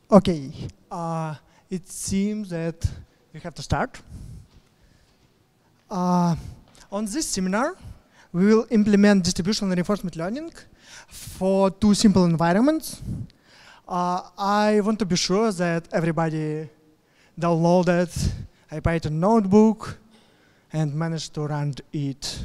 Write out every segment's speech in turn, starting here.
Okay, it seems that we have to start. On this seminar, we will implement distributional reinforcement learning for two simple environments. I want to be sure that everybody downloaded a Python notebook and managed to run it.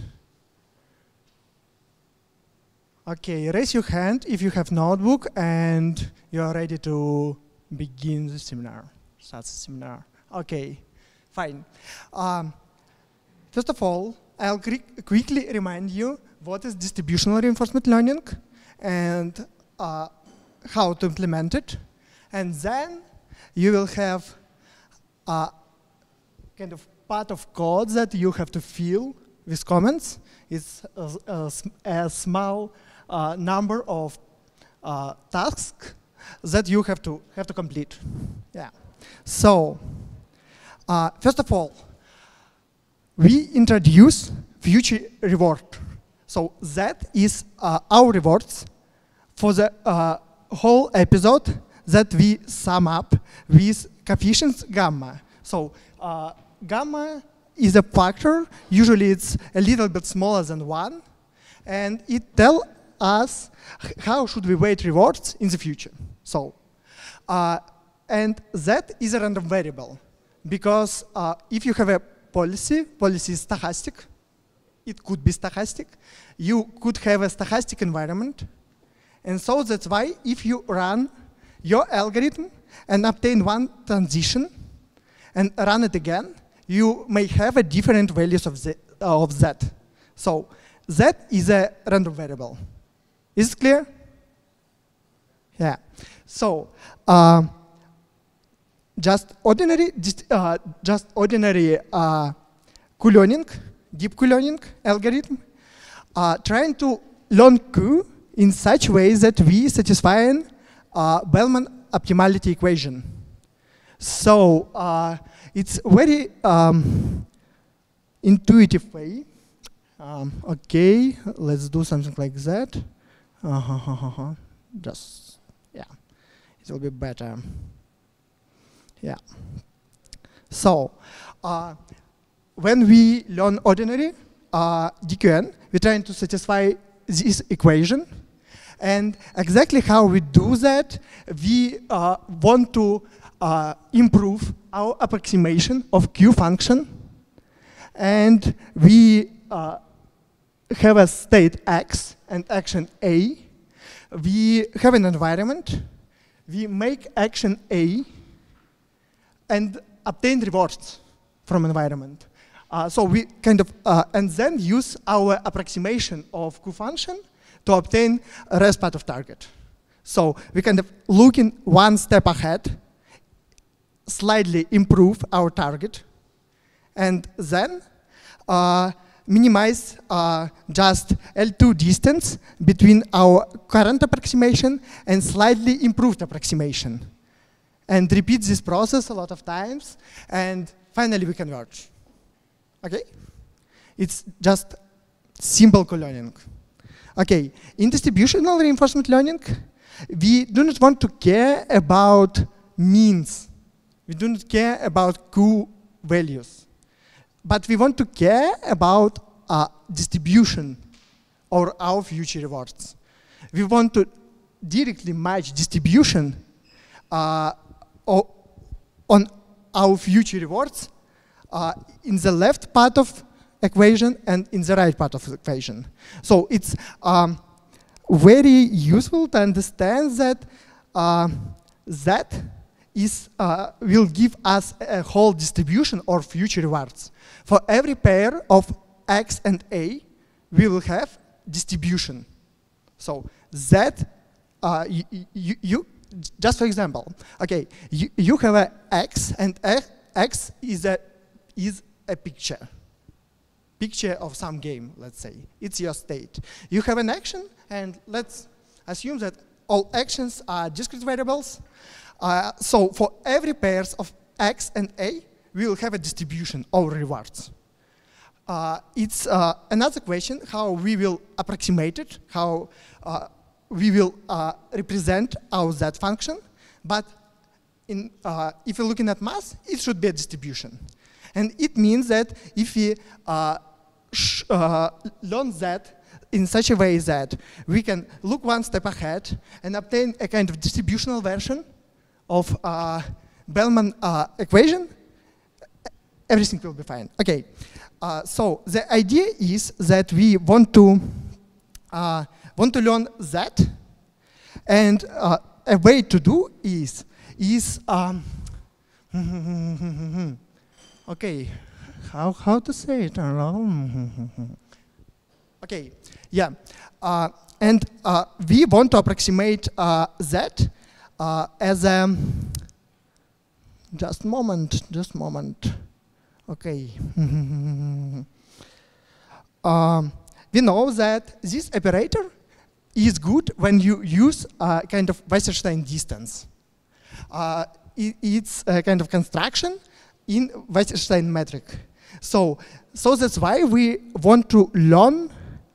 Okay, raise your hand if you have notebook and you are ready to begin the seminar, start the seminar. Okay, fine. First of all, I'll quickly remind you what is distributional reinforcement learning and how to implement it. And then you will have a kind of part of code that you have to fill with comments. It's a small number of tasks that you have to complete. Yeah. So, first of all, we introduce future reward. So that is our rewards for the whole episode that we sum up with coefficients gamma. So gamma is a factor. Usually it's a little bit smaller than 1, and it tells us how should we weight rewards in the future. So, and that is a random variable, because if you have a policy is stochastic. It could be stochastic. You could have a stochastic environment. And so that's why if you run your algorithm and obtain one transition and run it again, you may have a different values of that. So that is a random variable. Is it clear? Yeah. So just ordinary Q-learning, deep Q-learning algorithm, trying to learn Q in such way that we satisfy Bellman optimality equation. So it's very intuitive way. Okay, let's do something like that. Just, yeah, it will be better. Yeah. So, when we learn ordinary DQN, we're trying to satisfy this equation. And exactly how we do that, we want to improve our approximation of Q function. And we have a state X and action A. We have an environment. We make action A and obtain rewards from environment. So we kind of, and then use our approximation of Q function to obtain a rest part of target. So we kind of looking one step ahead, slightly improve our target, and then minimize just L2 distance between our current approximation and slightly improved approximation. And repeat this process a lot of times, and finally we converge. Okay? It's just simple co-learning. Okay, in distributional reinforcement learning, we do not want to care about means. We do not care about Q values. But we want to care about distribution or our future rewards. We want to directly match distribution on our future rewards in the left part of equation and in the right part of the equation. So it's very useful to understand that will give us a whole distribution or future rewards. For every pair of X and A, we will have distribution. So that, just for example, okay, you have a X, and X is a picture of some game, let's say. It's your state. You have an action, and let's assume that all actions are discrete variables. So for every pairs of X and A, we will have a distribution of rewards. It's another question how we will approximate it, how we will represent our Z function. But if you're looking at mass, it should be a distribution. And it means that if we learn that in such a way that we can look one step ahead and obtain a kind of distributional version of Bellman equation, everything will be fine. Okay, so the idea is that we want to learn that, and a way to do is okay, how to say it? Okay, yeah, and we want to approximate that as a just moment. Okay. We know that this operator is good when you use a kind of Wasserstein distance. It's a kind of construction in Wasserstein metric. So that's why we want to learn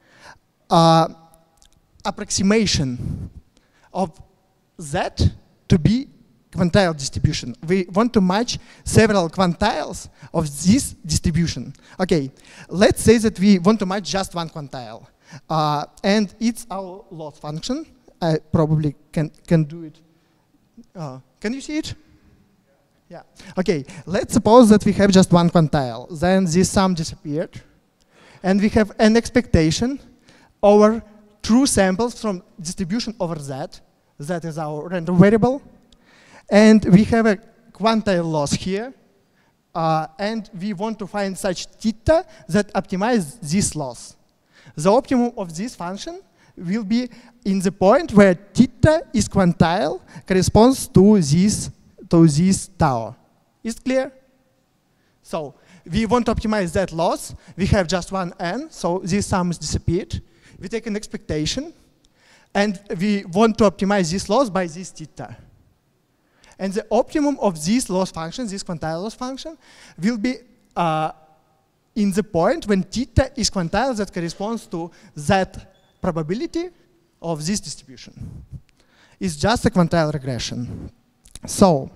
approximation of that to be quantile distribution. We want to match several quantiles of this distribution. Okay, let's say that we want to match just one quantile. And it's our loss function. I probably can do it. Can you see it? Yeah. Okay, let's suppose that we have just one quantile. Then this sum disappeared. And we have an expectation over true samples from distribution over Z. Z is our random variable. And we have a quantile loss here. And we want to find such theta that optimizes this loss. The optimum of this function will be in the point where theta is quantile corresponds to this tau. Is it clear? So we want to optimize that loss. We have just one n, so this sum is disappeared. We take an expectation, and we want to optimize this loss by this theta. And the optimum of this loss function, this quantile loss function, will be in the point when theta is quantile that corresponds to that probability of this distribution. It's just a quantile regression. So,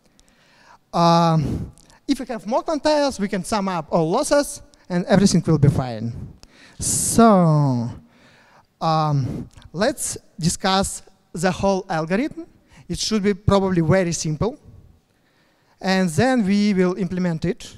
if we have more quantiles, we can sum up all losses and everything will be fine. So, let's discuss the whole algorithm. It should be probably very simple. And then we will implement it.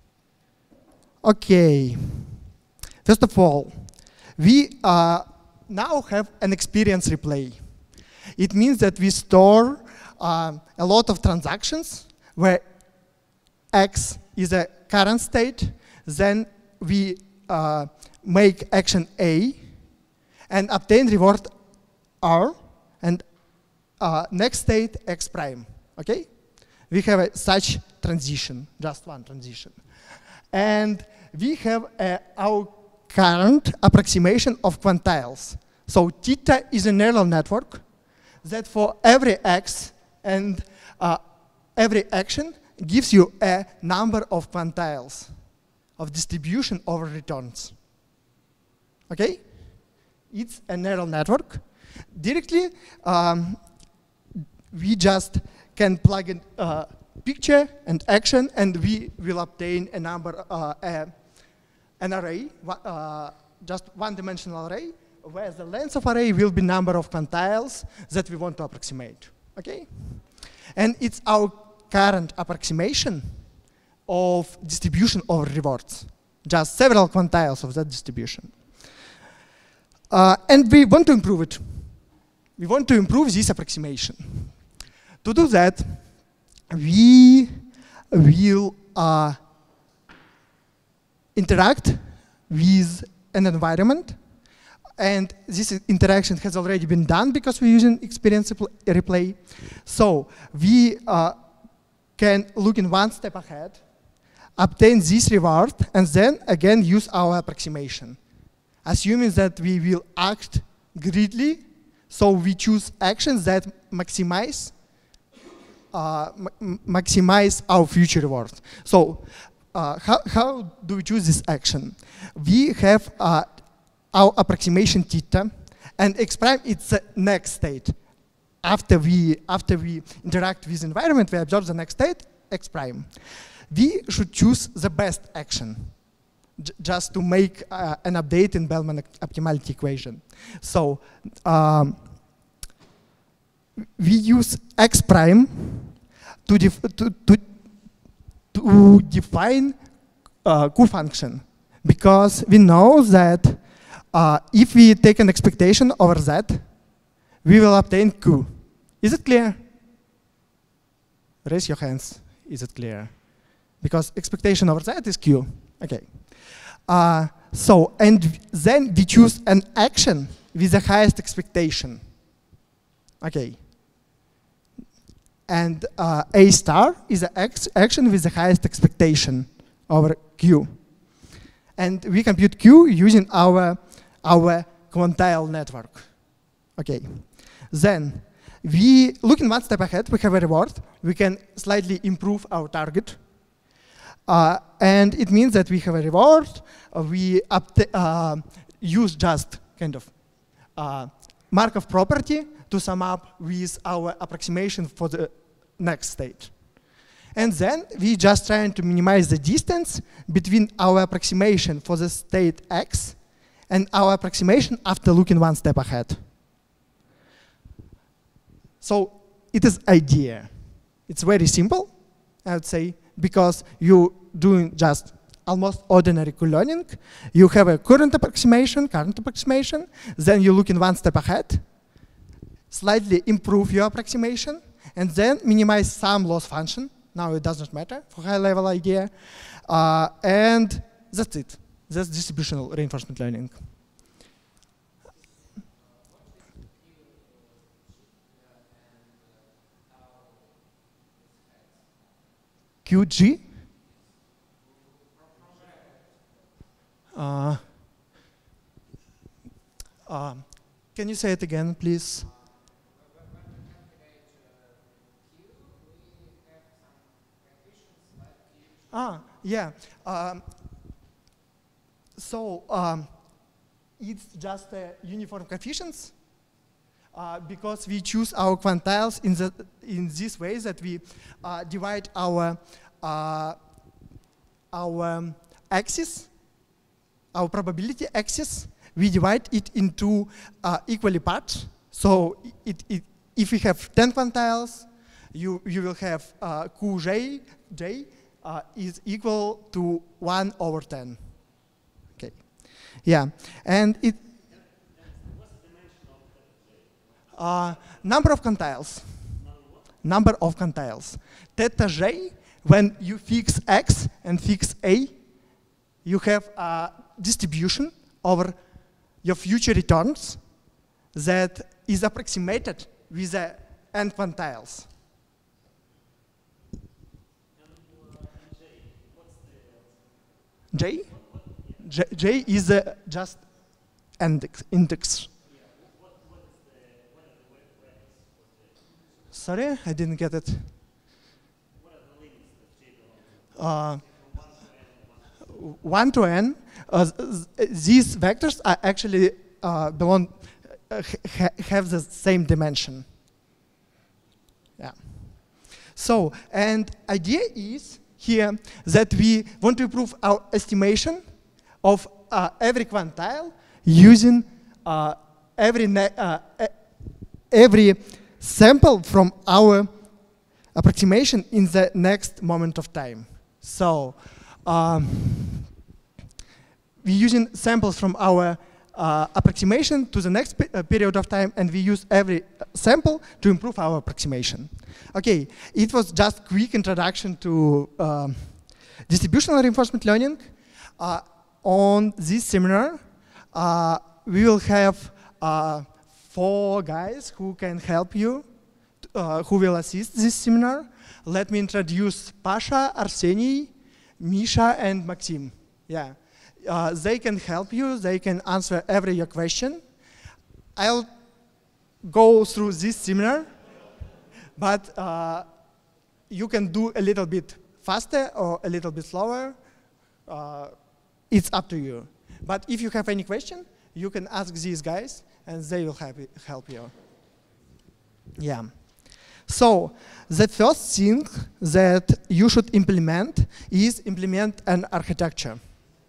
Okay. First of all, we now have an experience replay. It means that we store a lot of transactions where X is a current state. Then we make action A and obtain reward R, and next state X prime. Okay? We have such transition, just one transition. And we have our current approximation of quantiles. So theta is a neural network that for every X and every action gives you a number of quantiles of distribution over returns. Okay? It's a neural network. Directly, we just can plug in picture and action, and we will obtain a number, an array, just one-dimensional array, where the length of array will be number of quantiles that we want to approximate. Okay? And it's our current approximation of distribution over rewards, just several quantiles of that distribution. And we want to improve it. We want to improve this approximation. To do that, we will interact with an environment. And this interaction has already been done because we're using experience replay. So we can look in one step ahead, obtain this reward, and then again use our approximation. Assuming that we will act greedily, so we choose actions that maximize our future reward. So how do we choose this action? We have our approximation theta, and X prime it's the next state. after we interact with environment, we observe the next state, x prime. We should choose the best action, just to make an update in Bellman optimality equation. So we use x prime to define Q function, because we know that if we take an expectation over z, we will obtain Q. Is it clear? Raise your hands. Is it clear? Because expectation over z is Q. Okay. So, and then we choose an action with the highest expectation. Okay. And A star is an action with the highest expectation over Q. And we compute Q using our quantile network. Okay. Then, we look in one step ahead, we have a reward. We can slightly improve our target. And it means that we have a reward. We use just kind of Markov property to sum up with our approximation for the next state. And then we just trying to minimize the distance between our approximation for the state x and our approximation after looking one step ahead. So it is idea. It's very simple, I would say, because you doing just almost ordinary Q-learning. You have a current approximation, then you look in one step ahead, slightly improve your approximation, and then minimize some loss function. Now it does not matter for high-level idea. And that's it. That's distributional reinforcement learning. QG? Can you say it again, please? Yeah. So it's just uniform coefficients because we choose our quantiles in this way that we divide our axis, our probability axis. We divide it into equally parts. So if we have 10 quantiles, you will have Qj is equal to 1 over 10. Okay. Yeah. And it what's the dimension of number of quantiles. Number of quantiles. Theta j, when you fix x and fix a, you have a distribution over your future returns that is approximated with the n quantiles. J? J is just index. Sorry, I didn't get it. What are the limits that J belongs? 1 to n. These vectors are actually have the same dimension. Yeah. So, and idea is here that we want to improve our estimation of every quantile using every sample from our approximation in the next moment of time. So we're using samples from our approximation to the next period of time, and we use every sample to improve our approximation. Okay, it was just quick introduction to distributional reinforcement learning. On this seminar, we will have 4 guys who can help you, who will assist this seminar. Let me introduce Pasha, Arseny, Misha, and Maxim. Yeah, they can help you. They can answer every your question. I'll go through this seminar, but you can do a little bit faster or a little bit slower. It's up to you. But if you have any question, you can ask these guys, and they will help you. Yeah. So the first thing that you should implement is implement an architecture.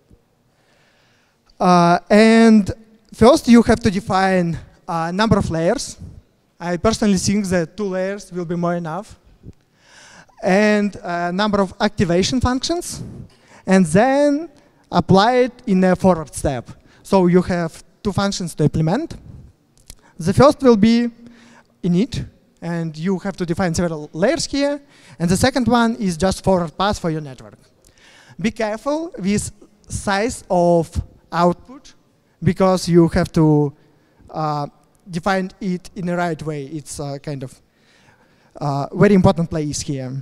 And first you have to define a number of layers. I personally think that 2 layers will be more enough. And a number of activation functions. And then apply it in a forward step. So you have 2 functions to implement. The first will be init, and you have to define several layers here. And the second one is just forward pass for your network. Be careful with size of output, because you have to define it in the right way. It's kind of very important place here.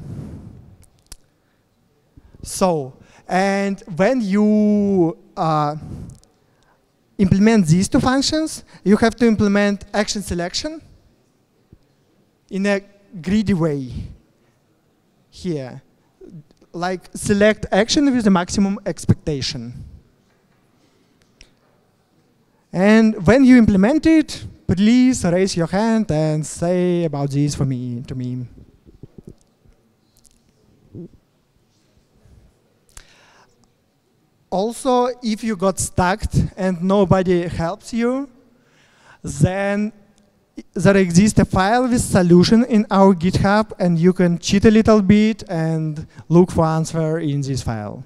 So, and when you implement these 2 functions, you have to implement action selection in a greedy way here. Like select action with the maximum expectation. And when you implement it, please raise your hand and say about this to me. Also, if you got stuck and nobody helps you, then there exists a file with solution in our GitHub, and you can cheat a little bit and look for answer in this file.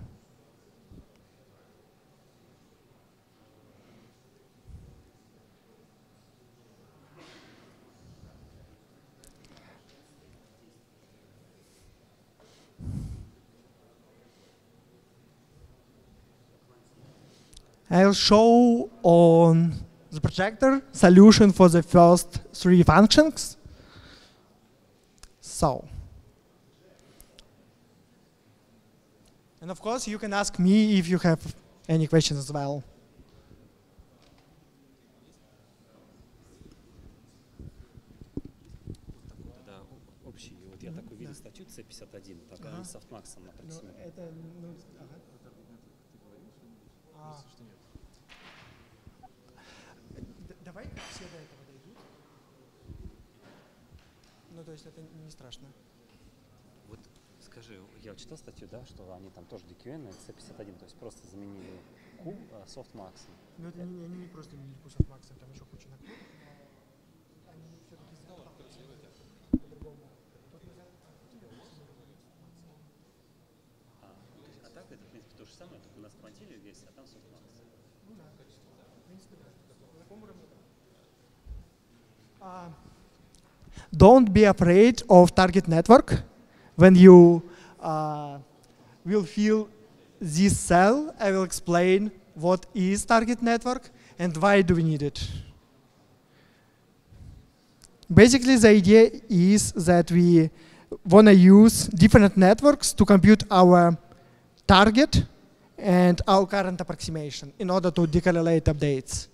I'll show on the projector solution for the first 3 functions. So, and of course you can ask me if you have any questions as well. Общий, вот я такой видел статью C51, так они с софтмаксом напрямую. Давай все до этого дойдут. Ну, то есть это не страшно. Вот скажи, я читал статью, да, что они там тоже DQN, C51, то есть просто заменили Q софтмаксом. Ну, это не просто заменили Q софтмаксом, там еще куча накруток. Они все-таки по-другому. А так это, в принципе, то же самое, только у нас квантилия есть, а там софтмакс. Ну да, в принципе, да. На каком уровне? Don't be afraid of target network. When you will feel this cell, I will explain what is target network and why do we need it. Basically, the idea is that we want to use different networks to compute our target and our current approximation in order to decorrelate updates.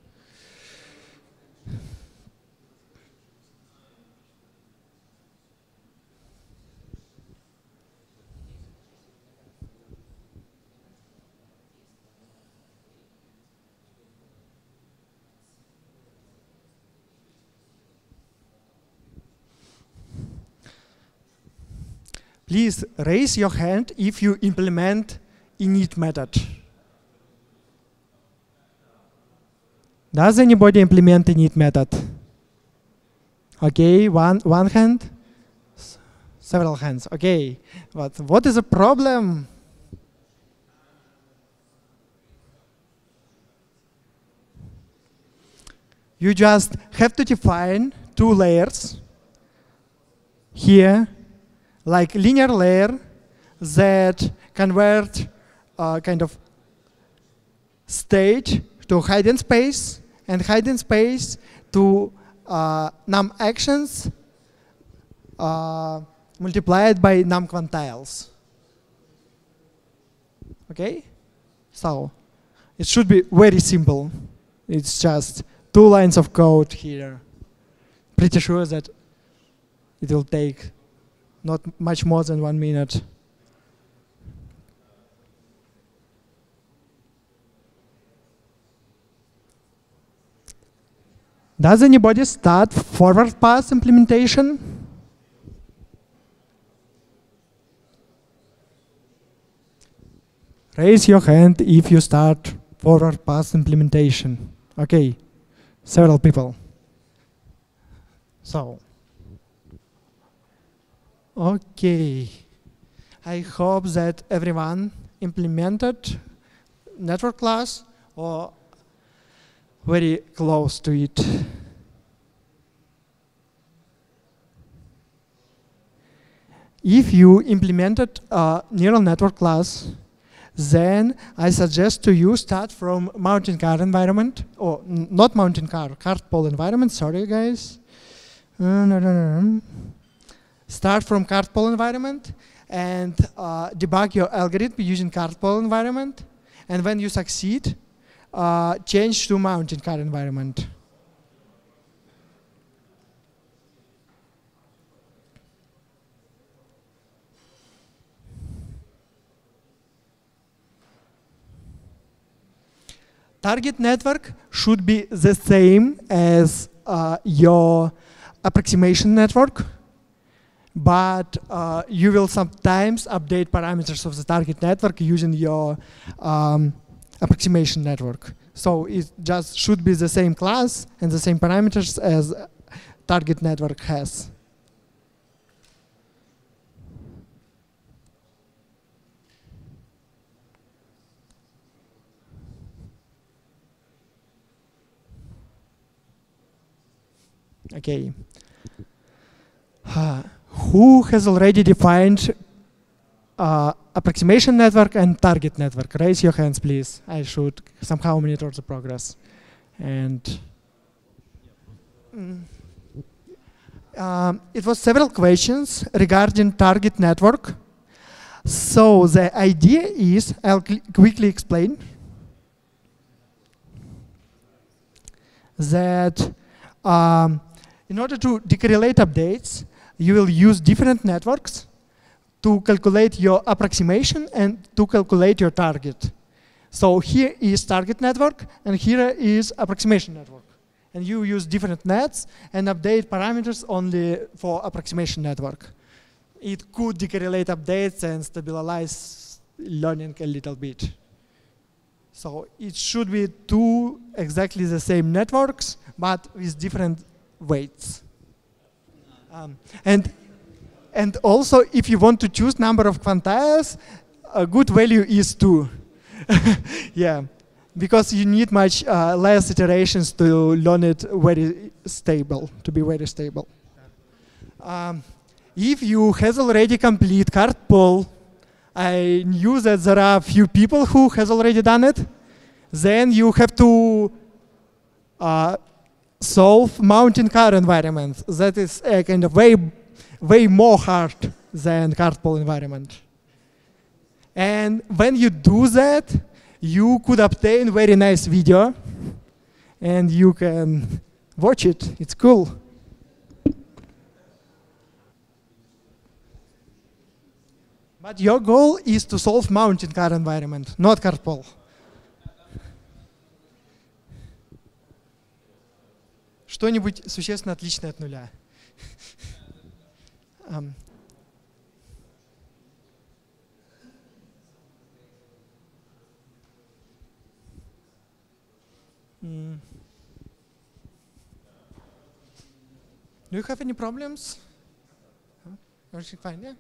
Please raise your hand if you implement init method. Does anybody implement init method? Okay, one hand. Several hands. Okay, but what is the problem? You just have to define 2 layers here, like linear layer that convert kind of state to hidden space, and hidden space to num actions multiplied by num quantiles. Okay? So it should be very simple. It's just 2 lines of code here. Pretty sure that it will take not much more than 1 minute. Does anybody start forward pass implementation? Raise your hand if you start forward pass implementation. Okay, several people. So, okay. I hope that everyone implemented network class or very close to it. If you implemented a neural network class, then I suggest to you start from mountain car environment, or not mountain car, cartpole environment, sorry guys. Start from cartpole environment and debug your algorithm using cartpole environment. And when you succeed, change to mountain car environment. Target network should be the same as your approximation network, but you will sometimes update parameters of the target network using your approximation network. So it just should be the same class and the same parameters as target network has. Okay. Who has already defined approximation network and target network? Raise your hands, please. I should somehow monitor the progress. And it was several questions regarding target network. So the idea is, I'll quickly explain, that in order to decorrelate updates, you will use different networks to calculate your approximation and to calculate your target. So here is target network, and here is approximation network. And you use different nets and update parameters only for approximation network. It could decorrelate updates and stabilize learning a little bit. So it should be two exactly the same networks, but with different weights. And also, if you want to choose number of quantiles, a good value is 2. Yeah, because you need much less iterations to learn it very stable, to be very stable. If you has already complete cartpole, I knew that there are a few people who has already done it, then you have to solve mountain car environment. That is a kind of way more hard than cartpole environment. And when you do that, you could obtain very nice video, and you can watch it. It's cool. But your goal is to solve mountain car environment, not cartpole. Что-нибудь существенно отличное от нуля. Do you have any problems? Everything fine, yeah?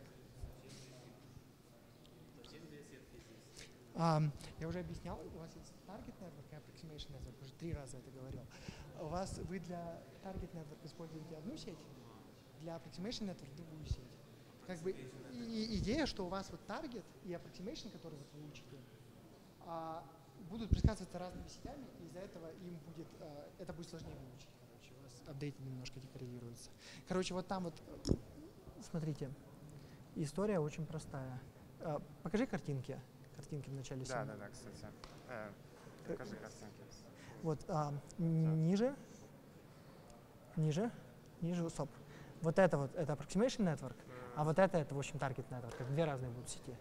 Я уже объяснял, у вас есть target network и approximation network, уже 3 раза это говорил. Вы для target network используете одну сеть, для approximation network другую сеть. Как бы идея, что у вас вот target и approximation, который вот вы учите, будут предсказываться разными сетями, и из-за этого им будет, это будет сложнее выучить. Короче, у вас апдейты немножко декоррелируются. Короче, вот там вот, смотрите, история очень простая. Покажи картинки. Картинки в начале семьи. Да, кстати. Покажи картинки. Вот ниже, стоп. Вот это approximation network, а вот это в общем target network. Это две разные будут сети.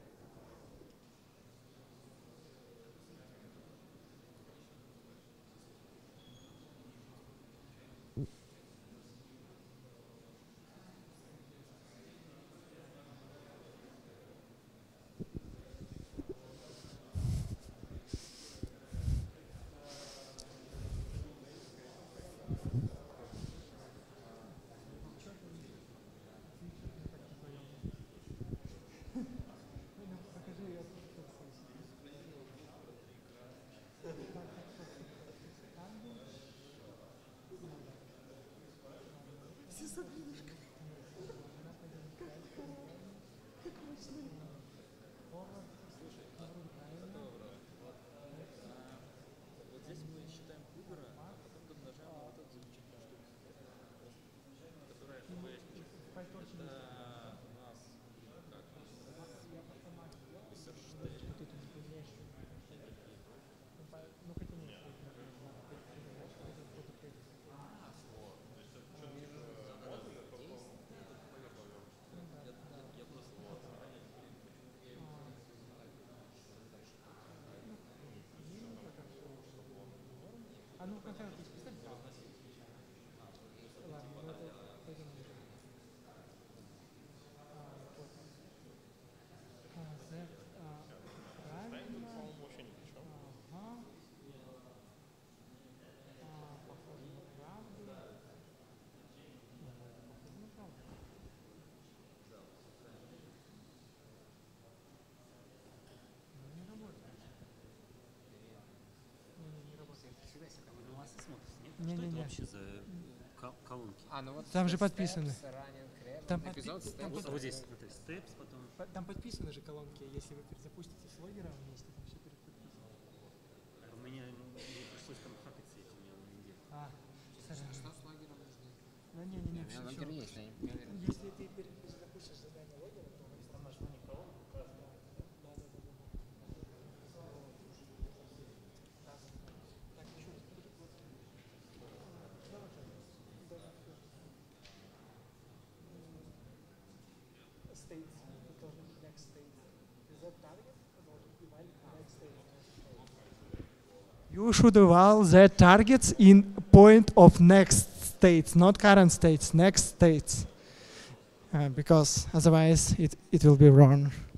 Вы на вас и смотрите, нет? Что Не-не-не. это вообще за колонки? Ну вот Там же steps, подписано. running, rep, Там эпизод, подпи- steps, там Вот, вот здесь, смотри, steps, потом... Там подписаны же колонки, если вы запустите с логером вместе, там все подписано. У меня мне пришлось там хакать с этим, я не делал. Что с логером нужно? Ну не-не-не, У меня логер есть, но я не уверен. Если ты запустишь задание логера, то там наш колонку указано. States, next state. Is that target? Next state. You should eval the targets in point of next states, not current states, next states. Because otherwise it will be wrong.